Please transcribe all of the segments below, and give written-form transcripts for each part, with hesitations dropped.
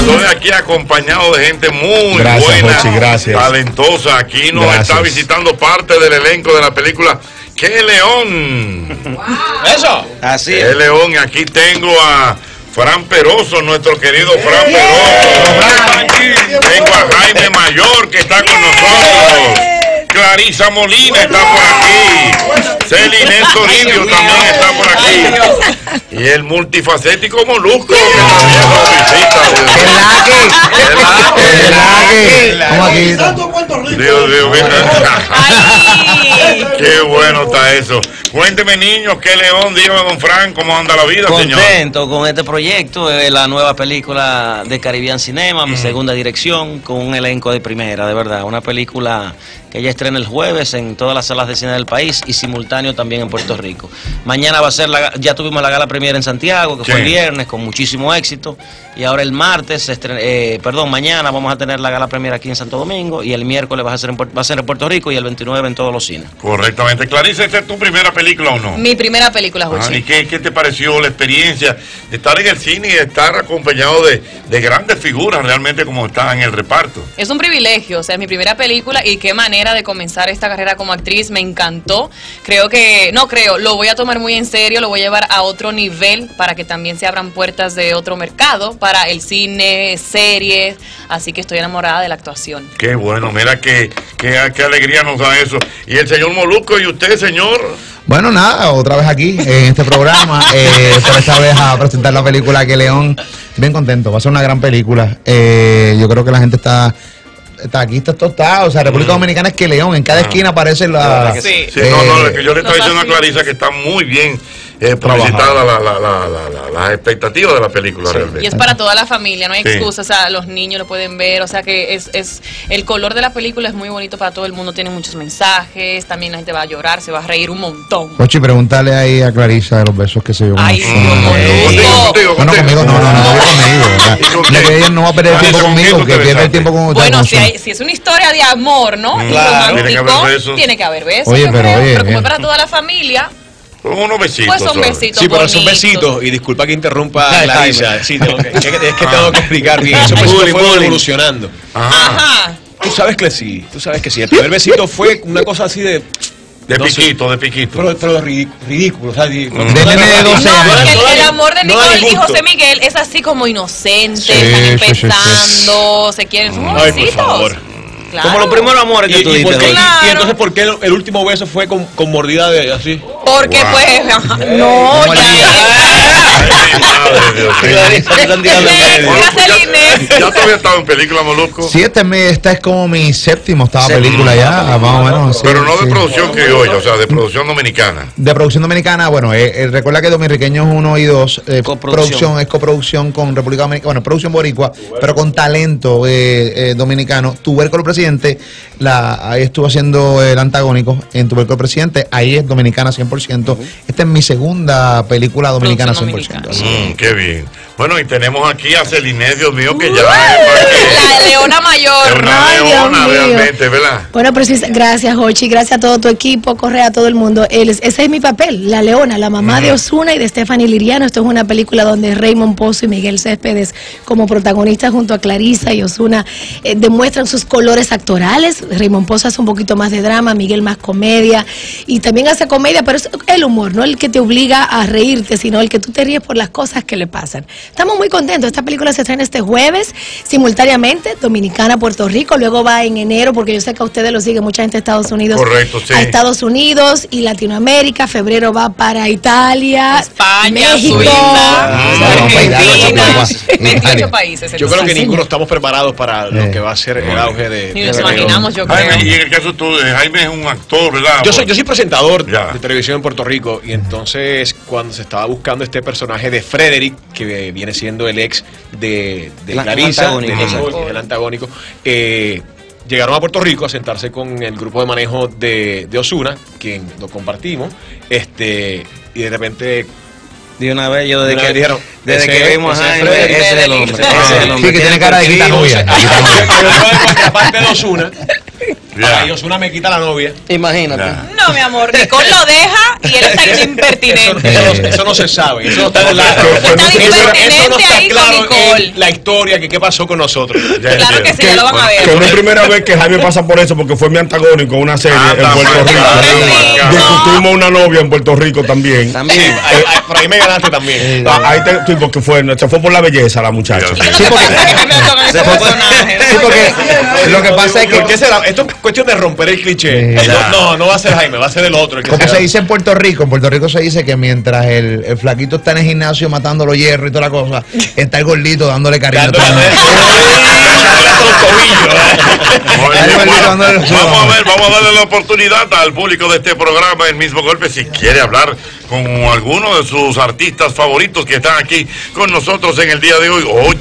Estoy aquí acompañado de gente muy buena, Jochi, gracias. talentosa. Aquí nos está visitando parte del elenco de la película ¡Qué León! Wow. Eso. Así ¡Qué León! Y aquí tengo a Fran Peroso, nuestro querido Fran Peroso. Tengo a Jaime Mayor, que está con nosotros. Clarisa Molina está por aquí. Celine Toribio también está por aquí. Y el multifacético Molusco, que también lo visita. Dios mío, qué bueno está eso. Cuénteme, niños, qué León, dígame, don Fran, ¿cómo anda la vida, señor? Contento con este proyecto, la nueva película de Caribbean Cinema, mi segunda dirección, con un elenco de primera, de verdad. Una película que ya estrena el jueves en todas las salas de cine del país y simultáneo también en Puerto Rico. Mañana va a ser, ya tuvimos la gala premiere en Santiago, que fue el viernes, con muchísimo éxito. Y ahora el martes, mañana vamos a tener la gala premiere aquí en Santo Domingo y el miércoles va a ser en Puerto Rico y el 29 en todos los cines. Correctamente. Clarisa, ¿esta es tu primera película o no? Mi primera película, Jochi. ¿Y qué te pareció la experiencia de estar en el cine y de estar acompañado de grandes figuras realmente como están en el reparto? Es un privilegio, o sea, es mi primera película y qué manera de comenzar esta carrera como actriz, me encantó. Lo voy a tomar muy en serio, lo voy a llevar a otro nivel para que también se abran puertas de otro mercado para el cine, series, así que estoy enamorada de la actuación. Qué bueno, mira qué alegría nos da eso. Y el señor Molusco, ¿y usted, señor? Bueno, nada, otra vez aquí en este programa, por esta vez a presentar la película Que León. Bien contento, va a ser una gran película. Yo creo que la gente está aquí, está tostado. O sea, República Dominicana es Que León, en cada esquina aparece la... Sí, yo le estaba diciendo a Clarisa que está muy bien publicitada las expectativas de la película, realmente. Y es para toda la familia, no hay excusa, o sea, los niños lo pueden ver, o sea que es el color de la película es muy bonito para todo el mundo, tiene muchos mensajes, también la gente va a llorar, se va a reír un montón. Ochi, pregúntale ahí a Clarisa de los besos que se dio. Ay, conmigo no, ella no va a perder tiempo conmigo, que pierde el tiempo con... Bueno, si es una historia de amor, ¿no? Claro, tiene que haber besos. Oye, pero como es para toda la familia... Son unos besitos. Pues son besitos. Sí, pero son besitos. Y disculpa que interrumpa a Clarisa. Sí, tengo que explicar bien. Esos besitos fueron evolucionando. Ajá. Tú sabes que sí. El primer besito fue una cosa así de piquito. Pero ridículo. O sea, de nene de 12 años. El amor de Nicole y José Miguel es así como inocente. Están empezando, se quieren. Son unos besitos. Por favor. Claro. Como los primeros amores que tú dices. Y entonces, ¿por qué el último beso fue con mordida de así? Porque pues, no, ¿Ya te había estado en película, Molusco? Sí, esta es como mi séptimo película ya, más o menos. Pero no de producción criolla, o sea, de producción dominicana. De producción dominicana, bueno, recuerda que Dominiqueños 1 y 2, es coproducción con República Dominicana, bueno, producción boricua, pero con talento dominicano. Tubérculo Presidente, ahí estuvo haciendo el antagónico en Tubérculo Presidente, ahí es dominicana 100%. Esta es mi segunda película dominicana 100%. Qué bien. Bueno, y tenemos aquí a Celine, Dios mío, que ya la leona mayor. Es una leona realmente, ¿verdad? Bueno, gracias, Jochi, gracias a todo tu equipo, Correa, a todo el mundo. Ese es mi papel, la leona, la mamá de Ozuna y de Stephanie Liriano. Esto es una película donde Raymond Pozo y Miguel Céspedes, como protagonistas junto a Clarisa y Ozuna, demuestran sus colores actorales. Raymond Pozo hace un poquito más de drama, Miguel más comedia, y también hace comedia, pero es el humor, no el que te obliga a reírte, sino el que tú te ríes por las cosas que le pasan. Estamos muy contentos. Esta película se estrena este jueves, simultáneamente, Dominicana, Puerto Rico. Luego va en enero, porque yo sé que a ustedes lo sigue mucha gente de Estados Unidos. Correcto, sí. A Estados Unidos y Latinoamérica. Febrero va para Italia, España, México, Argentina, 28 países. Yo creo que ninguno estamos preparados para lo que va a ser el auge de... Ni nos imaginamos, yo creo. Jaime, y en el caso tuyo, Jaime es un actor, ¿verdad? Yo soy presentador de televisión en Puerto Rico, y entonces cuando se estaba buscando este personaje de Frederick, que viene siendo el ex de Clarisa, el antagónico, llegaron a Puerto Rico a sentarse con el grupo de manejo de Ozuna, quien lo compartimos, y de repente... De una vez, yo desde que vimos a Jaime, ese es el hombre. Sí, que tiene cara de guitarra. Aparte de Ozuna, Para Osuna me quita la novia. Imagínate. No, mi amor, Nicole lo deja y él está impertinente. Eso no se sabe. Eso no está en la historia que qué pasó con nosotros. Claro que sí, ya lo van a ver. Que no es primera vez que Jaime pasa por eso, porque fue mi antagónico en una serie en Puerto Rico. Discutimos una novia en Puerto Rico también. Por ahí me ganaste también. Ahí te porque se fue por la belleza la muchacha. Sí, porque lo que pasa es que... ¿Por qué será? Esto es cuestión de romper el cliché. No va a ser Jaime, va a ser el otro. Como se dice en Puerto Rico se dice que mientras el flaquito está en el gimnasio matando los hierros y toda la cosa, está el gordito dándole cariño. Vamos a darle la oportunidad al público de este programa, El Mismo Golpe, si quiere hablar con alguno de sus artistas favoritos que están aquí con nosotros en el día de hoy.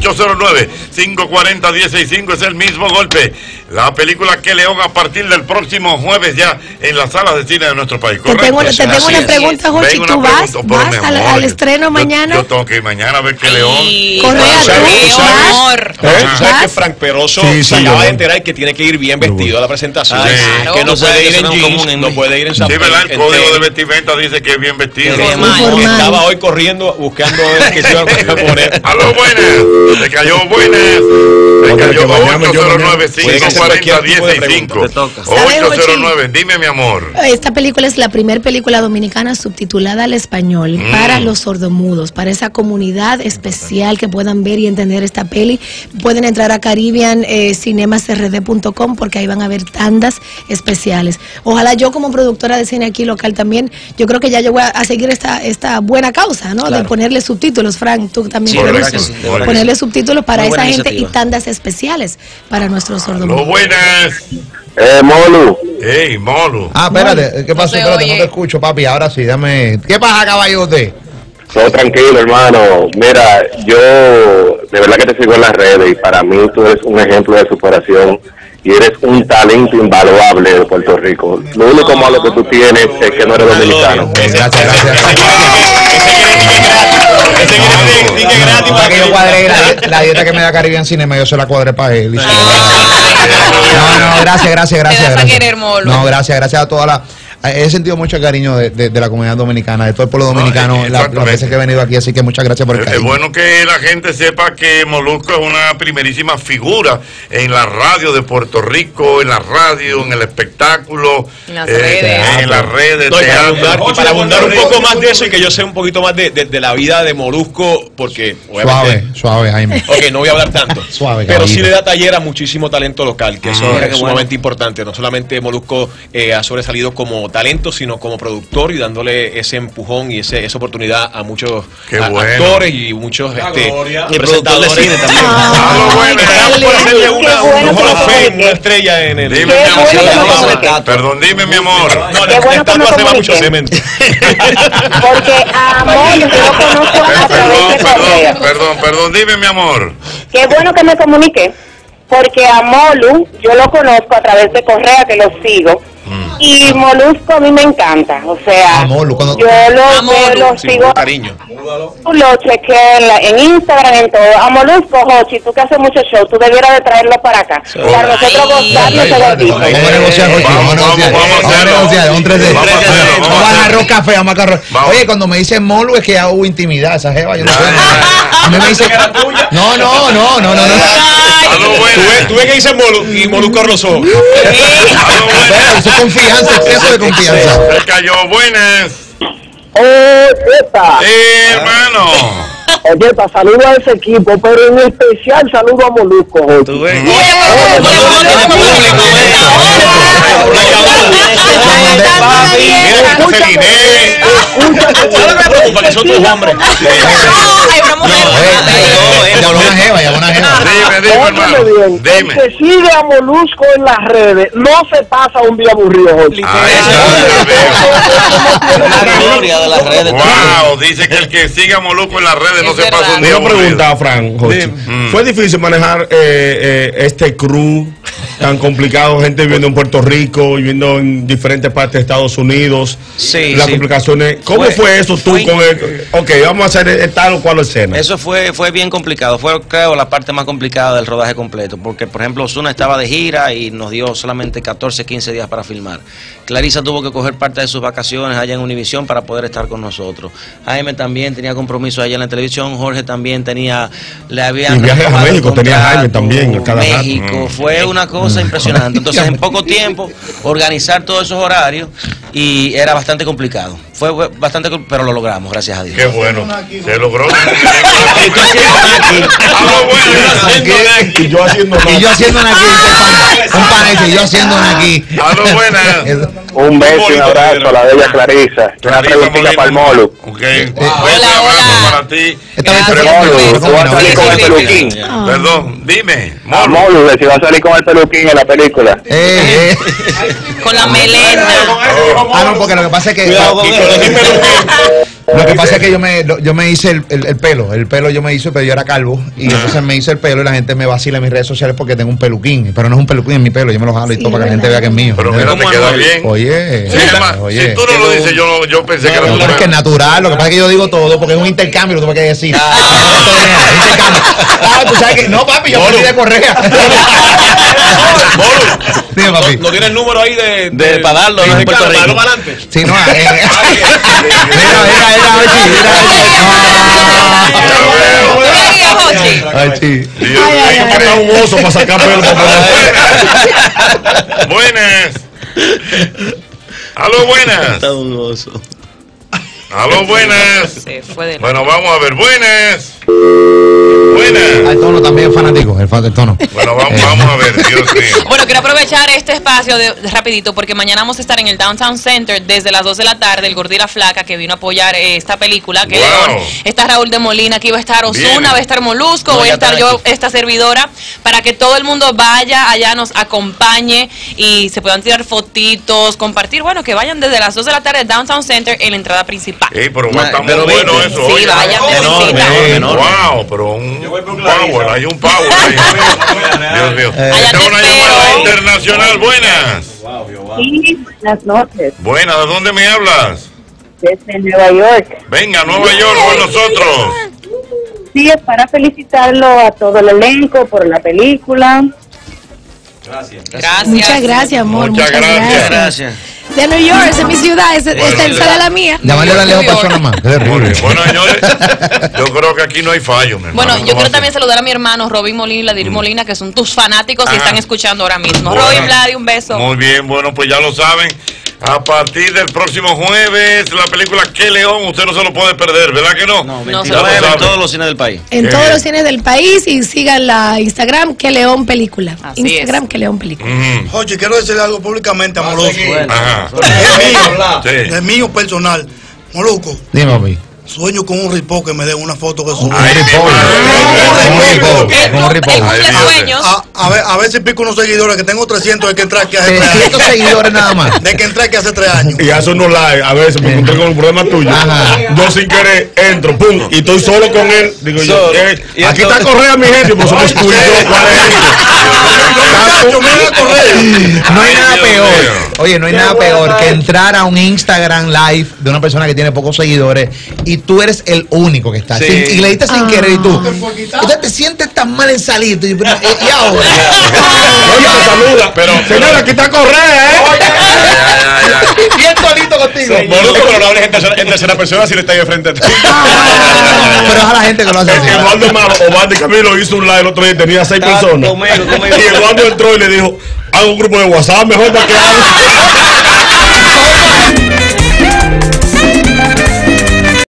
809-540-165 es El Mismo Golpe. La película Que León a partir del próximo jueves ya en las salas de cine de nuestro país. Te tengo una pregunta, Jochi. ¿Tú vas al estreno mañana? Yo tengo que ir mañana a ver Que León. Correa, ¿Sabes que Frank Peroso se acaba de enterar que tiene que ir bien vestido a la presentación? Que no puede ir en jeans, no puede ir en zapatos. Sí, ¿verdad? El código de vestimenta dice que es bien vestido. Estaba hoy corriendo buscando que se iba a poner. ¡Aló, buenas! ¡Te cayó buenas! ¡Te cayó 809-540-165! 809, dime, mi amor. Esta película es la primera película dominicana subtitulada al español para los sordomudos, para esa comunidad especial que puedan ver y entender esta peli. Pueden entrar a CaribbeanCinemasRD.com porque ahí van a ver tandas especiales. Ojalá yo como productora de cine aquí local también, yo creo que ya yo voy a seguir esta buena causa, ¿no? Claro. De ponerle subtítulos, Frank, tú también ponerle subtítulos para esa gente y tandas especiales para nuestros sordomudos. Buenas. Molu. Hey, Molu. Espérate, ¿qué pasó? Espérate, no te escucho, papi. Ahora sí, dame. ¿Qué pasa, caballote? Todo tranquilo, hermano. Mira, yo de verdad que te sigo en las redes y para mí tú eres un ejemplo de superación y eres un talento invaluable de Puerto Rico. Lo único malo que tú tienes es que no eres dominicano. Gracias. Para que yo cuadre la dieta que me da Caribbean Cinema, yo se la cuadré para él. No, gracias. No, gracias a toda la... He sentido mucho cariño de la comunidad dominicana, de todo el pueblo dominicano, las veces que he venido aquí, así que muchas gracias por el cariño. Es bueno que la gente sepa que Molusco es una primerísima figura en la radio de Puerto Rico, en la radio, en el espectáculo, en las redes. Para abundar un poco más de eso y que yo sé un poquito más de la vida de Molusco, porque Suave, Jaime. Ok, no voy a hablar tanto. Suave, pero sí le da taller a muchísimo talento local, que eso es sumamente importante. No solamente Molusco ha sobresalido como talento, sino como productor y dándole ese empujón y esa oportunidad a muchos actores y muchos presentadores de cine también. Por hacerle una estrella en el... Dime, mi amor. Perdón, dime, mi amor. No, la estatua se va mucho cemento. Porque amor, yo lo conozco a través de Correa. Perdón, dime, mi amor. Qué bueno que me comunique, porque a Molu yo lo conozco a través de Correa, que lo sigo. Y Molusco a mí me encanta, o sea, yo lo sigo, cariño. Lo chequeo en Instagram, en todo. A Molusco, Jochi, tú que haces mucho show, tú debieras de traerlo para acá, para nosotros gozarnos de gordito. Vamos a negociar, Jochi, vamos a negociar, vamos a agarrar café, vamos a agarrar. Oye, cuando me dicen Molu es que ya hubo intimidad, esa jeva, yo no sé. A mí me dicen, no. Tú ves que dice Molu y Molusco abre los ojos. Eso es confianza, exceso de confianza. Se cayó buenas. Epa. Hermano. Epa, saludo a ese equipo, pero en especial saludo a Molusco. ¿Tú ves? Que son tus hombres. Dime, hermano. El que sigue a Molusco en las redes no se pasa un día aburrido, Jochi. La gloria de las redes. Wow, dice que el que sigue a Molusco en las redes no se pasa un día aburrido. aburrido. Pregunta, Fran, Jochi. ¿Fue difícil manejar este crew tan complicado, gente viviendo en Puerto Rico, viviendo en diferentes partes de Estados Unidos. Sí, las complicaciones. ¿Cómo fue eso tú con el? Ok, vamos a hacer tal o cual escena. Eso fue bien complicado. Fue, creo, la parte más complicada del rodaje completo. Porque, por ejemplo, Ozuna estaba de gira y nos dio solamente 14, 15 días para filmar. Clarisa tuvo que coger parte de sus vacaciones allá en Univisión para poder estar con nosotros. Jaime también tenía compromisos allá en la televisión. Jorge también le habían... Y viajes a México tenía Jaime también. A cada México. Fue una cosa impresionante. Entonces, en poco tiempo, organizar todos esos horarios y era bastante complicado. Fue bastante, pero lo logramos, gracias a Dios. Qué bueno. Se logró. Y yo haciendo aquí. Un panete, y yo haciendo aquí. A lo buenas. Un beso y un abrazo a la bella Clarisa. Una preguntita para el Molu. Ok. Hola. Para ti. Molu, tú vas a salir con el peluquín. Perdón, dime. Molu, si vas a salir con el peluquín en la película. Con la melena. No, porque lo que pasa es que... Lo que pasa es que yo me hice el pelo yo me hice, pero yo era calvo y entonces me hice el pelo y la gente me vacila en mis redes sociales porque tengo un peluquín, pero no es un peluquín en mi pelo, yo me lo jalo y todo para que la gente vea que es mío. Pero mira, te queda bien. Oye, si tú no lo dices, yo pensé que era tu pelo. Es que es natural, lo que pasa es que yo digo todo porque es un intercambio, lo que hay que decir. Tú sabes que no, papi, yo salí de Correa. Dime, papi. ¿No tienes el número ahí de para darlo en Puerto Rico? ¿Para adelante? Sí, no. Un oso para sacar pelo. Buenas. Aló, buenas. Está un oso. Aló, buenas. Bueno, vamos a ver, buenas. El Tono también fanático, el Tono. Bueno, vamos a ver, Dios mío. Bueno, quiero aprovechar este espacio rapidito porque mañana vamos a estar en el Downtown Center desde las 2 de la tarde, el Gordo y la Flaca que vino a apoyar esta película, que está Raúl de Molina, aquí va a estar Ozuna, va a estar Molusco, voy a estar yo, esta servidora, para que todo el mundo vaya allá, nos acompañe y se puedan tirar fotitos, compartir, bueno, que vayan desde las 2 de la tarde al Downtown Center en la entrada principal. Pero va a estar muy bueno eso. Sí, vayan de visita. Wow, pero hay un power ahí. Dios mío. Esta es una llamada internacional. Buenas. Sí, buenas noches. Buenas, ¿de dónde me hablas? Desde Nueva York. Venga, Nueva York con nosotros. Sí, es para felicitarlo a todo el elenco por la película. Gracias. Muchas gracias, amor. Muchas gracias. De New York, esa es mi ciudad, esa es la mía. Llamarle a la Leo persona más. Bueno, señores, yo creo que aquí no hay fallo, mi hermano. Bueno, yo quiero también saludar a mi hermano Robin Molina y Vladir Molina, que son tus fanáticos y están escuchando ahora mismo. Robin, Vladir, un beso. Muy bien, bueno, pues ya lo saben. A partir del próximo jueves, la película Qué León, usted no se lo puede perder, ¿verdad que no? No, 29 en todos los cines del país. En todos los cines del país y sigan la Instagram Qué León Película. Así Instagram Qué León Película. Oye, quiero decirle algo públicamente a Molusco. Es mío personal. Molusco. Dime, papi. Sueño con un ripó que me den una foto que Un ripó. A ver si pico unos seguidores, que tengo 300 de que entré aquí hace 3 años. 300 seguidores nada más. De que entré aquí hace 3 años. Y hace unos live, a veces me encontré con un problema tuyo. Yo sin querer entro, pum, y estoy solo con él. Digo yo, aquí está Correa, mi gente, pues somos tú y yo, ¿cuál es? No hay nada peor. Oye, no hay nada peor que entrar a un Instagram live de una persona que tiene pocos seguidores y tú eres el único que está. Y le diste sin querer y tú. Entonces te sientes tan mal en salir. Y ahora. Oye, te saluda. Pero, señora, aquí está Correa, Bien solito contigo. Molusco, pero no hables en tercera persona si le está ahí de frente a ti. Pero es a la gente que lo hace así. Eduardo Camilo hizo un live el otro día y tenía 6 personas. Y Eduardo entró y le dijo, hago un grupo de WhatsApp mejor para que haga.